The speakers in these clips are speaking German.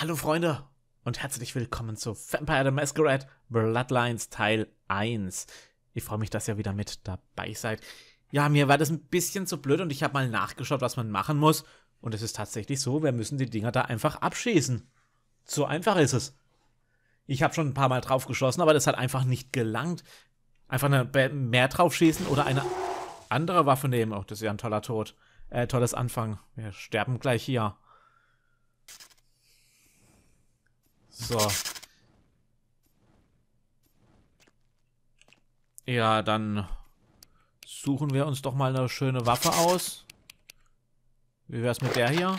Hallo Freunde und herzlich willkommen zu Vampire the Masquerade Bloodlines Teil 1. Ich freue mich, dass ihr wieder mit dabei seid. Ja, mir war das ein bisschen zu blöd und ich habe mal nachgeschaut, was man machen muss. Und es ist tatsächlich so, wir müssen die Dinger da einfach abschießen. So einfach ist es. Ich habe schon ein paar Mal drauf geschossen, aber das hat einfach nicht gelangt. Einfach mehr drauf schießen oder eine andere Waffe nehmen. Oh, das ist ja ein toller Tod. Tolles Anfang. Wir sterben gleich hier. So. Ja, dann suchen wir uns doch mal eine schöne Waffe aus. Wie wär's mit der hier?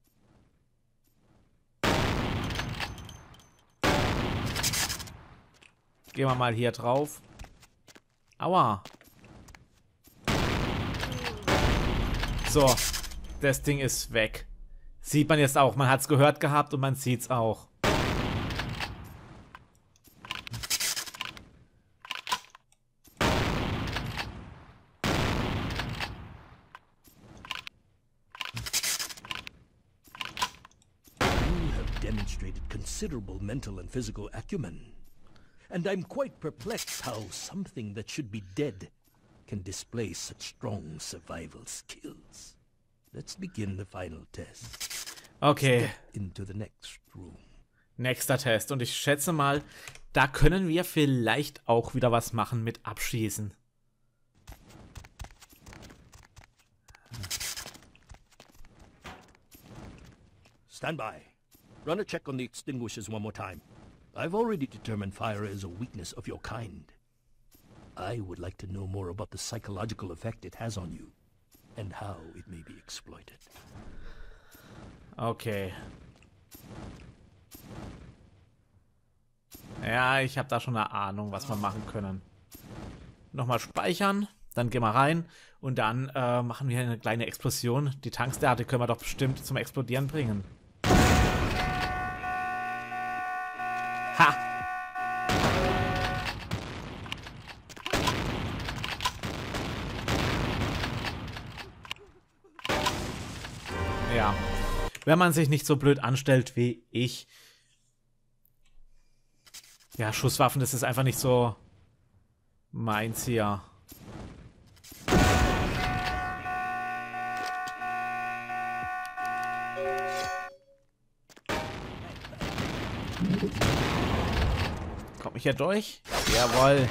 Gehen wir mal hier drauf. Aua. So, das Ding ist weg. Sieht man jetzt auch. Man hat es gehört gehabt und man sieht es auch. Demonstrated considerable mental and physical acumen. And I'm quite perplexed how something that should be dead can display such strong survival skills. Let's begin the final test. Okay. Step into the next room. Nächster Test. Und ich schätze mal, da können wir vielleicht auch wieder was machen mit Abschießen. Stand by. Run a check on the extinguishers one more time. I've already determined fire is a weakness of your kind. I would like to know more about the psychological effect it has on you and how it may be exploited. Okay. Ja, ich habe da schon eine Ahnung, was wir machen können. Nochmal speichern, dann gehen wir rein und dann machen wir eine kleine Explosion. Die Tanksterne können wir doch bestimmt zum Explodieren bringen. Ha! Ja. Wenn man sich nicht so blöd anstellt wie ich. Ja, Schusswaffen, das ist einfach nicht so meins hier. Komm ich hier durch? Jawohl.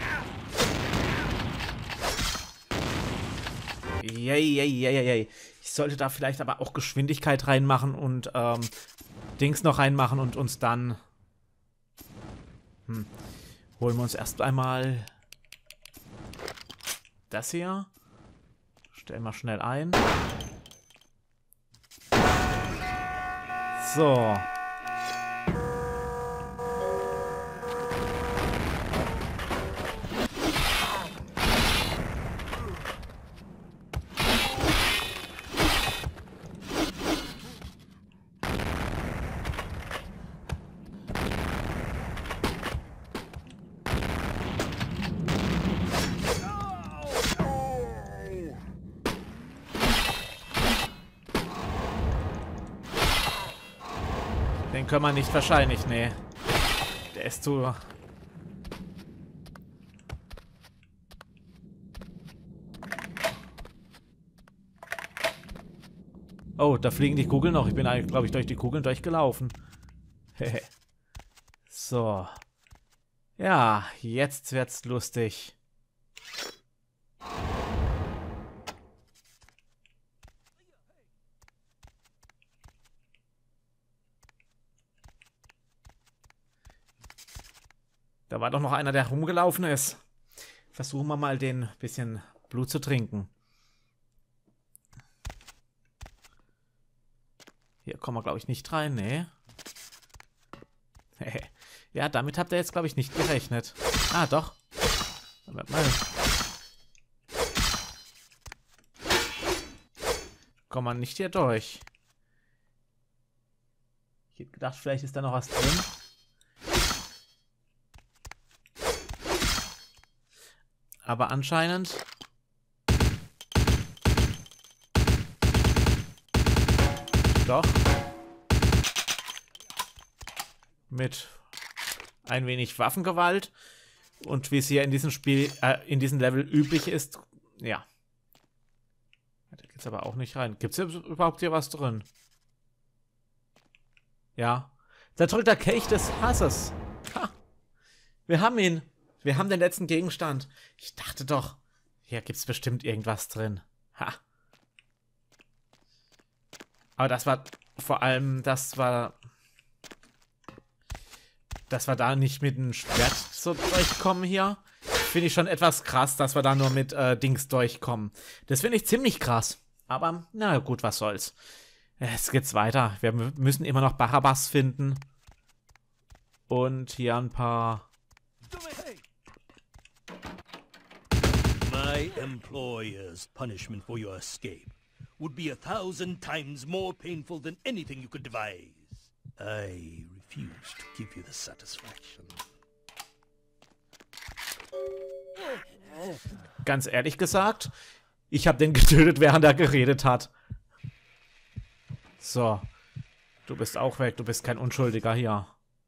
Yay. Ich sollte da vielleicht aber auch Geschwindigkeit reinmachen und Dings noch reinmachen und uns dann holen wir uns erst einmal das hier. Stellen wir schnell ein. So. Den können wir nicht wahrscheinlich, nee. Der ist zu... Oh, da fliegen die Kugeln noch. Ich bin eigentlich, glaube ich, durch die Kugeln durchgelaufen. So. Ja, jetzt wird's lustig. Da war doch noch einer, der rumgelaufen ist. Versuchen wir mal, den bisschen Blut zu trinken. Hier kommen wir, glaube ich, nicht rein. Nee. Ja, damit habt ihr jetzt, glaube ich, nicht gerechnet. Ah, doch. Moment mal. Kommt man nicht hier durch. Ich hätte gedacht, vielleicht ist da noch was drin. Aber anscheinend... Doch. mit ein wenig Waffengewalt. Und wie es hier in diesem Spiel, in diesem Level üblich ist, ja. Da geht's aber auch nicht rein. Gibt's hier überhaupt hier was drin? Ja. Da drückt der Kelch des Hasses. Ha. Wir haben ihn. Wir haben den letzten Gegenstand. Ich dachte doch, hier gibt's bestimmt irgendwas drin. Ha. Aber das war vor allem, dass wir da nicht mit dem Schwert so durchkommen hier. Finde ich schon etwas krass, dass wir da nur mit Dings durchkommen. Das finde ich ziemlich krass. Aber, na gut, was soll's. Jetzt geht's weiter. Wir müssen immer noch Barabbas finden. Und hier ein paar... My employer's punishment for your escape would be 1,000 times more painful than anything you could devise. I refuse to give you the satisfaction. Ganz ehrlich gesagt, ich habe den getötet, während er geredet hat. So. Du bist auch weg, du bist kein Unschuldiger hier.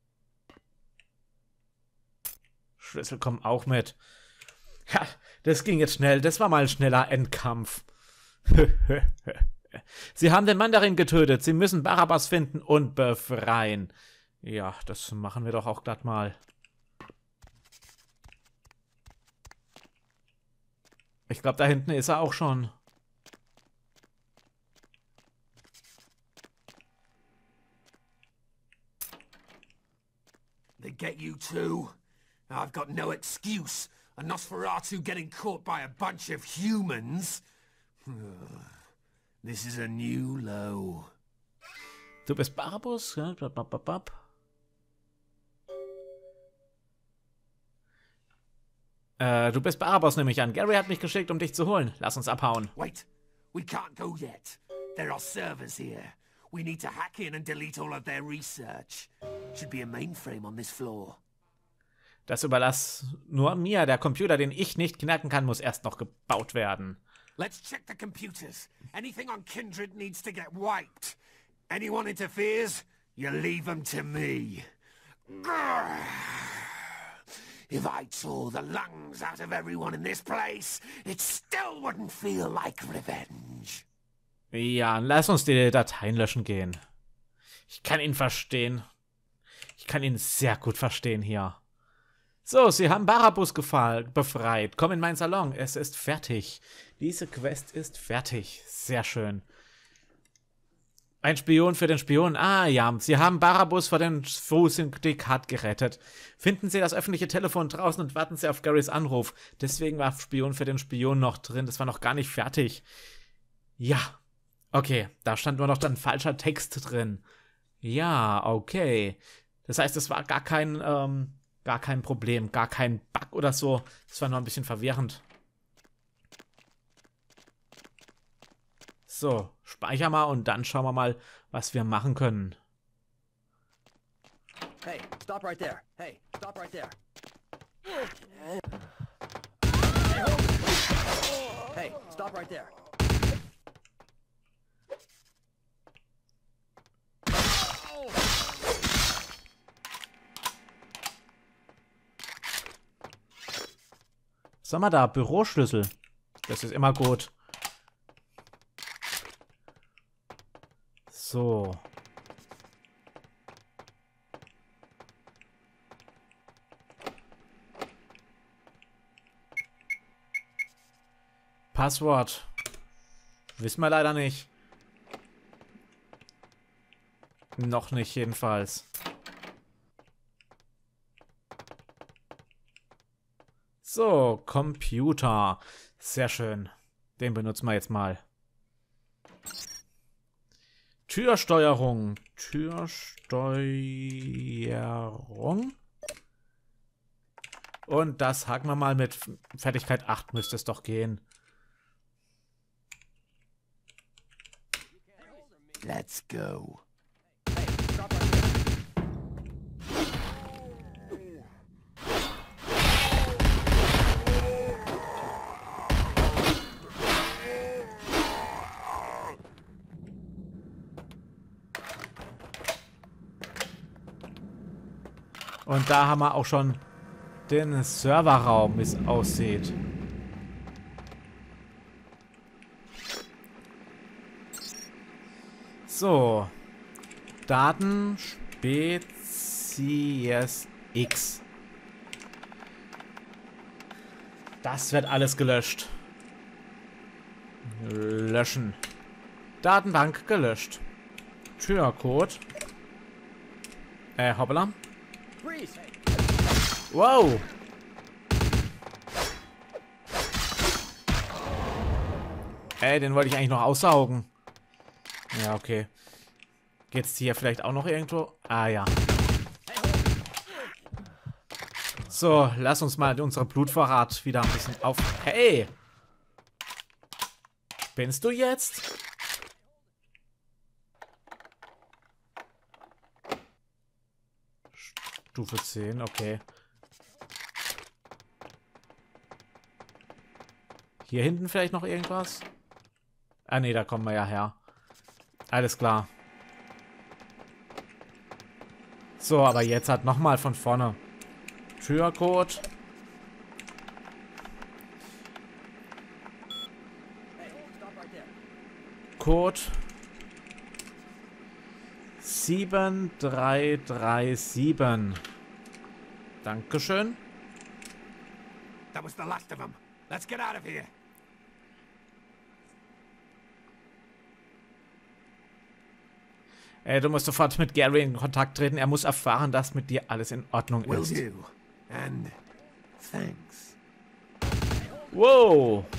Schlüssel kommen auch mit. Ja, das ging jetzt schnell. Das war mal ein schneller Endkampf. Sie haben den Mandarin getötet. Sie müssen Barabbas finden und befreien. Ja, das machen wir doch auch glatt mal. Ich glaube, da hinten ist er auch schon. They get you too? I've got no excuse. A Nosferatu getting caught by a bunch of humans? This is a new low. Du bist Barabbas? Ja? Du bist Barabbas, nehme ich an. Gary hat mich geschickt, um dich zu holen. Lass uns abhauen. Wait, we can't go yet. There are servers here. We need to hack in and delete all of their research. Should be a mainframe on this floor. Das überlass nur mir. Der Computer, den ich nicht knacken kann, muss erst noch gebaut werden. Let's check the computers. Anything on Kindred needs to get wiped. Anyone interferes, you leave them to me. Grrr. If I tore the lungs out of everyone in this place, it still wouldn't feel like revenge. Ja, lass uns die Dateien löschen gehen. Ich kann ihn verstehen. Ich kann ihn sehr gut verstehen hier. So, Sie haben Barabbas befreit. Komm in meinen Salon. Es ist fertig. Diese Quest ist fertig. Sehr schön. Ein Spion für den Spion. Ah ja, Sie haben Barabbas vor den Syndikat gerettet. Finden Sie das öffentliche Telefon draußen und warten Sie auf Garys Anruf. Deswegen war Spion für den Spion noch drin. Das war noch gar nicht fertig. Ja. Okay, da stand nur noch dann falscher Text drin. Ja, okay. Das heißt, es war gar kein Problem, gar kein Bug oder so. Das war nur ein bisschen verwirrend. So, speichern wir und dann schauen wir mal, was wir machen können. Hey, stop right there. Hey, stop right there. Hey, stop right there. Was haben wir da? Büroschlüssel. Das ist immer gut. So. Passwort. Wissen wir leider nicht. Noch nicht jedenfalls. So, Computer. Sehr schön. Den benutzen wir jetzt mal. Türsteuerung. Türsteuerung. Und das haken wir mal mit Fertigkeit 8, müsste es doch gehen. Let's go. Hey, stop right there. Und da haben wir auch schon den Serverraum, wie es aussieht. So. Daten Spezies X. Das wird alles gelöscht. Löschen. Datenbank gelöscht. Türcode. Hoppala. Freeze! Wow. Den wollte ich eigentlich noch aussaugen. Ja, okay. Geht's hier vielleicht auch noch irgendwo? Ah, ja. So, lass uns mal unseren Blutvorrat wieder ein bisschen auf... Hey! Spinnst du jetzt? Stufe 10, okay. Hier hinten vielleicht noch irgendwas? Ah, nee, da kommen wir ja her. Alles klar. So, aber jetzt halt nochmal von vorne. Türcode. Code 7337. Dankeschön. That was the last of them. Let's get out of here. Du musst sofort mit Gary in Kontakt treten. Er muss erfahren, dass mit dir alles in Ordnung Will ist. do. And thanks. Wow.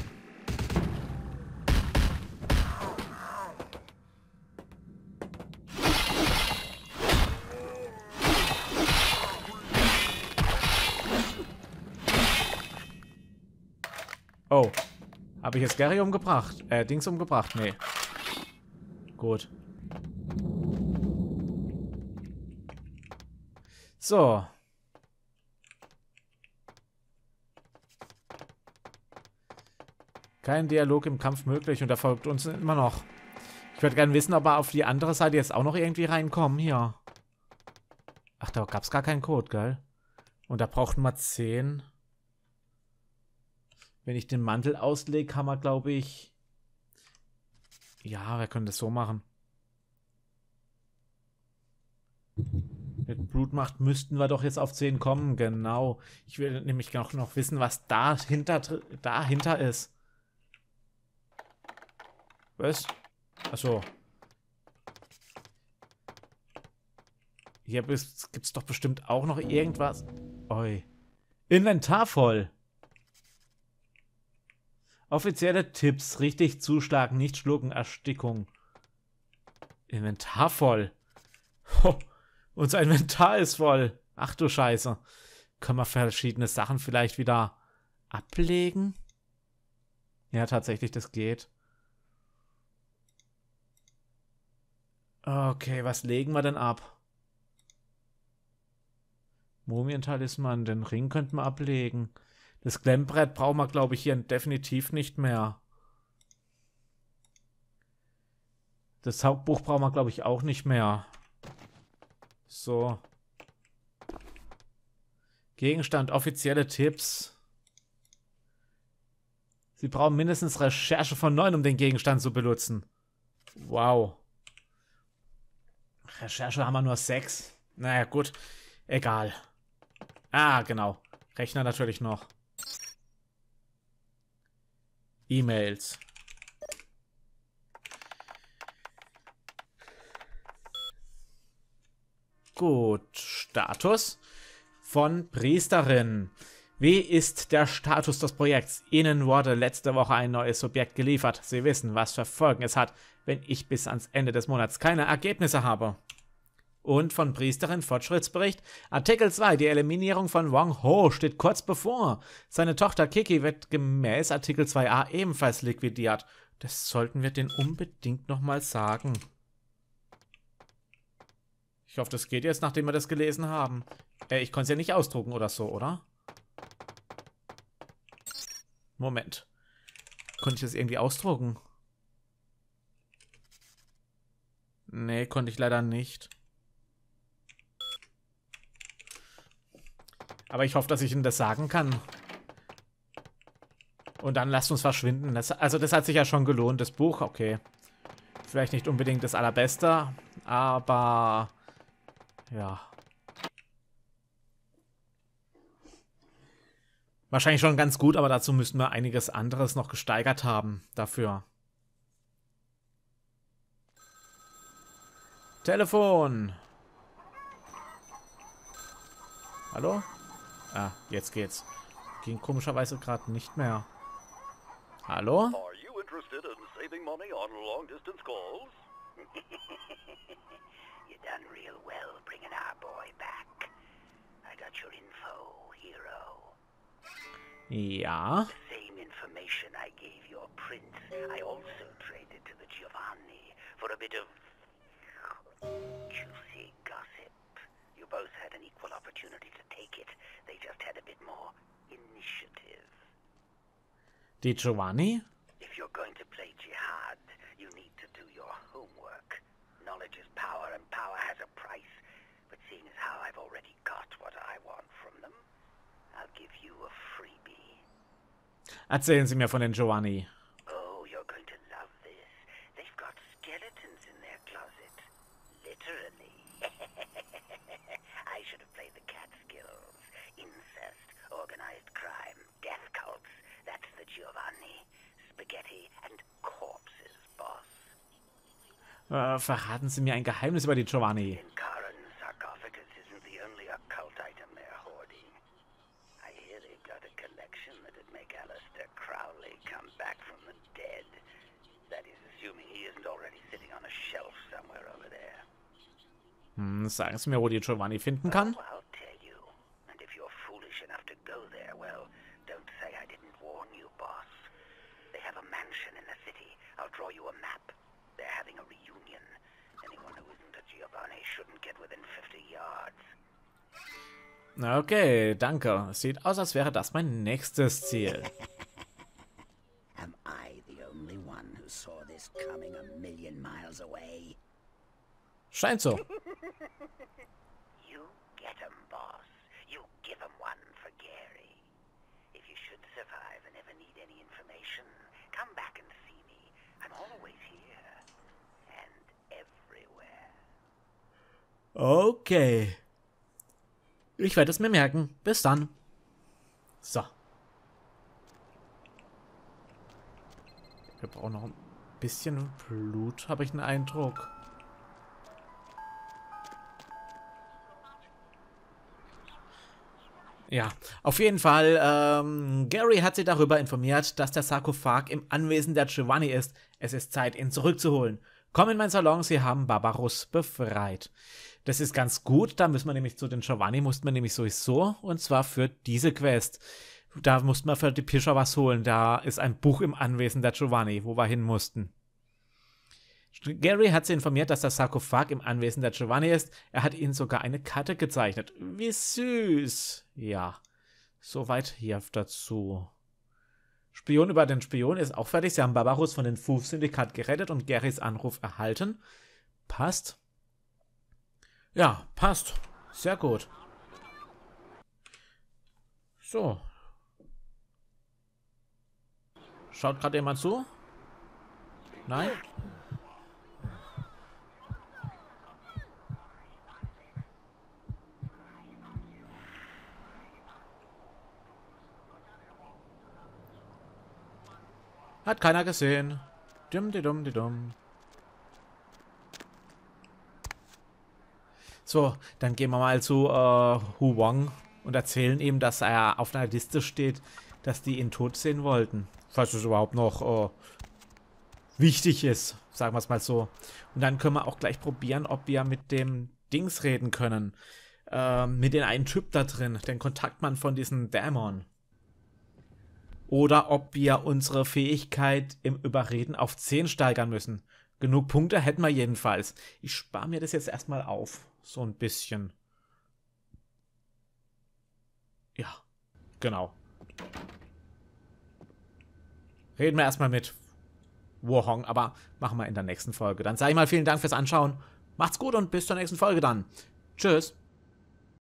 Oh. Habe ich jetzt Gary umgebracht? Dings umgebracht? Nee. Gut. So. Kein Dialog im Kampf möglich und er folgt uns immer noch. Ich würde gerne wissen, ob wir auf die andere Seite jetzt auch noch irgendwie reinkommen. Hier. Ach, da gab es gar keinen Code, gell? Und da brauchten wir 10. Wenn ich den Mantel auslege, kann man, glaube ich... Ja, wir können das so machen. Mit Blutmacht müssten wir doch jetzt auf 10 kommen, genau. Ich will nämlich noch wissen, was dahinter ist. Was? Achso. Hier gibt's doch bestimmt auch noch irgendwas. Oi. Inventar voll. Offizielle Tipps. Richtig zuschlagen, nicht schlucken, Erstickung. Inventar voll. Ho, unser Inventar ist voll. Ach du Scheiße. Können wir verschiedene Sachen vielleicht wieder ablegen? Ja, tatsächlich, das geht. Okay, was legen wir denn ab? Mumientalisman, den Ring könnten wir ablegen. Das Klemmbrett brauchen wir, glaube ich, hier definitiv nicht mehr. Das Hauptbuch brauchen wir, glaube ich, auch nicht mehr. So. Gegenstand, offizielle Tipps. Sie brauchen mindestens Recherche von 9, um den Gegenstand zu benutzen. Wow. Recherche haben wir nur 6. Naja, gut. Egal. Ah, genau. Rechner natürlich noch. E-Mails. Gut. Status von Priesterin. Wie ist der Status des Projekts? Ihnen wurde letzte Woche ein neues Objekt geliefert. Sie wissen, was für Folgen es hat, wenn ich bis ans Ende des Monats keine Ergebnisse habe. Und von Priesterin Fortschrittsbericht. Artikel 2. Die Eliminierung von Wang Ho steht kurz bevor. Seine Tochter Kiki wird gemäß Artikel 2a ebenfalls liquidiert. Das sollten wir denen unbedingt nochmal sagen. Ich hoffe, das geht jetzt, nachdem wir das gelesen haben. Ich konnte es ja nicht ausdrucken oder so, oder? Moment. Konnte ich das irgendwie ausdrucken? Nee, konnte ich leider nicht. Aber ich hoffe, dass ich Ihnen das sagen kann. Und dann lasst uns verschwinden. Das hat sich ja schon gelohnt, das Buch. Okay. Vielleicht nicht unbedingt das Allerbeste, aber ja. Wahrscheinlich schon ganz gut, aber dazu müssten wir einiges anderes noch gesteigert haben dafür. Telefon. Hallo? Ah, jetzt geht's. Ging komischerweise gerade nicht mehr. Hallo? Are you interested in saving money on long-distance calls? You done real well bringing our boy back. I got your info, hero. Ja. The same information I gave your prince, I also traded to the Giovanni for a bit of juicy gossip. You both had an equal opportunity to take it. They just had a bit more initiative. Die Giovanni? If you're going to play jihad, you need to do your homework. Knowledge is power, and power has a price. But seeing as how I've already got what I want from them, I'll give you a freebie. Erzählen Sie mir von den Giovanni. Oh, you're going to love this. They've got skeletons in their closet. Literally. I should have played the Catskills. Incest, organized crime, death cults. That's the Giovanni. Spaghetti and corpses, boss. Verraten Sie mir ein Geheimnis über die Giovanni. Karen's sarcophagus isn't the only occult item they're hoarding. I hear they've got a collection that'd make Aleister Crowley come back from the dead. That is, assuming he isn't already sitting on a shelf somewhere over there. Sagen Sie mir, wo die Giovanni finden kann? Oh, I'll tell you. And if you're foolish enough to go there, well, don't say I didn't warn you, boss. They have a mansion in the city. I'll draw you a map. They're having a reunion. Anyone who isn't a Giovanni shouldn't get within 50 yards. Okay, danke. Sieht aus, als wäre das mein nächstes Ziel. Am I the only one who saw this coming a million miles away? Scheint so. You get 'em, boss. You give 'em one for Gary. If you should survive and ever need any information, come back and see me. I'm always here. And everywhere. Okay. Ich werde es mir merken. Bis dann. So. Wir brauchen noch ein bisschen Blut, habe ich den Eindruck. Ja, auf jeden Fall, Gary hat sie darüber informiert, dass der Sarkophag im Anwesen der Giovanni ist. Es ist Zeit, ihn zurückzuholen. Komm in meinen Salon, sie haben Barbarus befreit. Das ist ganz gut, da müssen wir nämlich zu den Giovanni, mussten wir nämlich sowieso, und zwar für diese Quest. Da mussten wir für die Pischer was holen, da ist ein Buch im Anwesen der Giovanni, wo wir hin mussten. Gary hat sie informiert, dass der Sarkophag im Anwesen der Giovanni ist. Er hat ihnen sogar eine Karte gezeichnet. Wie süß. Ja, soweit hier dazu. Spion über den Spion ist auch fertig. Sie haben Barbarus von den Fuf-Syndikat gerettet und Garys Anruf erhalten. Passt. Ja, passt. Sehr gut. So. Schaut gerade jemand zu? Nein? Hat keiner gesehen. Dumm. So, dann gehen wir mal zu Hu Wong und erzählen ihm, dass er auf einer Liste steht, dass die ihn tot sehen wollten. Falls es überhaupt noch wichtig ist, sagen wir es mal so. Und dann können wir auch gleich probieren, ob wir mit dem Dings reden können. Mit dem einen Typ da drin, den Kontaktmann von diesem Dämon. Oder ob wir unsere Fähigkeit im Überreden auf 10 steigern müssen. Genug Punkte hätten wir jedenfalls. Ich spare mir das jetzt erstmal auf. So ein bisschen. Ja, genau. Reden wir erstmal mit Wo Hong, aber machen wir in der nächsten Folge. Dann sage ich mal vielen Dank fürs Anschauen. Macht's gut und bis zur nächsten Folge dann. Tschüss.